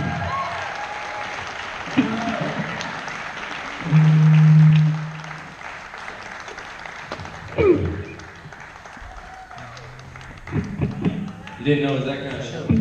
You didn't know it was that kind of show.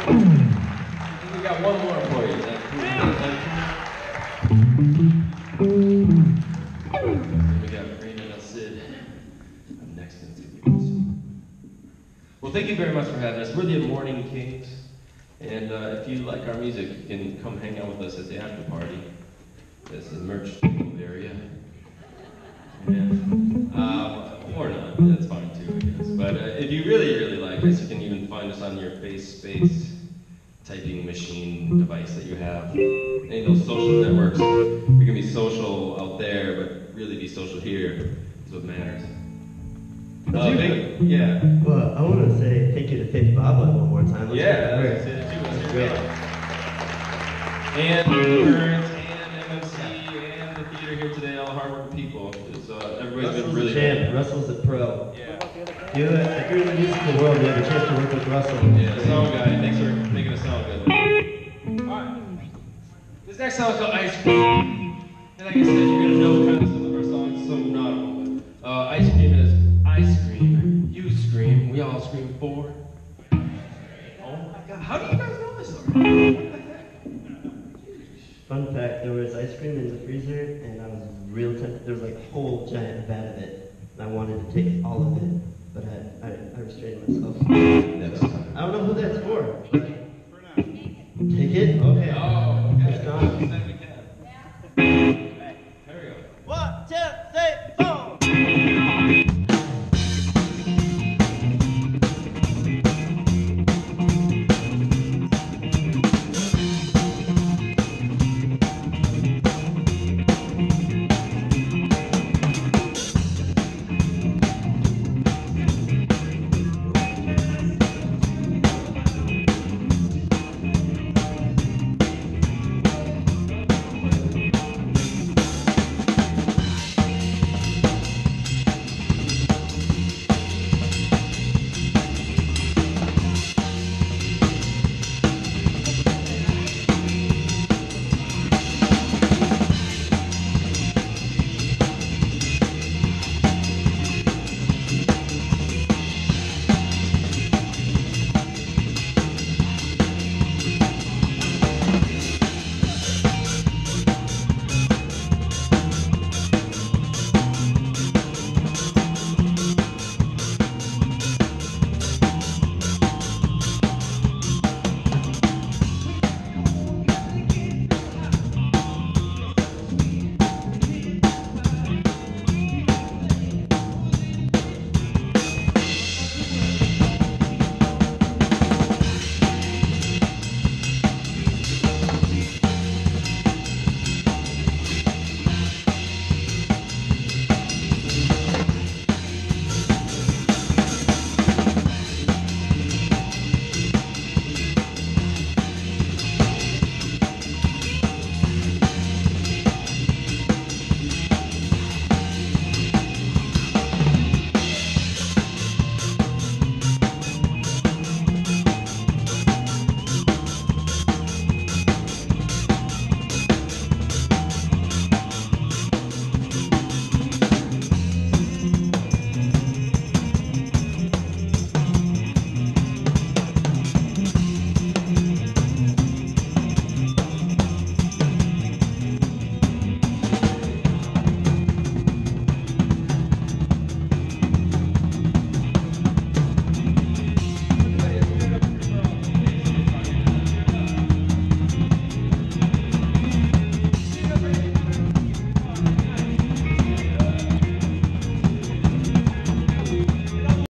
We got one more for you. Is that cool? We got Raymond El Cid up next in studios. Well, thank you very much for having us. We're the Morning Kings, and if you like our music, you can come hang out with us at the after party. That's the merch area. Yeah. Or not, that's fine too, I guess. But if you really, really like us, you can even find us on your face space typing machine device that you have. Any of those social networks. We can be social out there, but really be social here is what matters. Yeah. Well, I want to say thank you to Faith Baba one more time. Let's say that too. Let's hear it. And Burns and MMC and the theater here today, all hardworking people. Everybody's been really champ. good. Russell's a pro. Yeah. If you're in the musical world, you have a chance to work with Russell. Yeah, sound guy. Thanks for making us sound good. Alright. This next song is called Ice Cream. And like I said, you're going to know kind of some of our songs, some not all. Ice Cream is I scream, you scream, we all scream for. Oh my god, how do you guys know this already? What the heck? Fun fact, there was ice cream in the freezer, and I was real tempted. There was like a whole giant vat of it, and I wanted to take all of it, but I restrained myself. That's I don't know who that's for.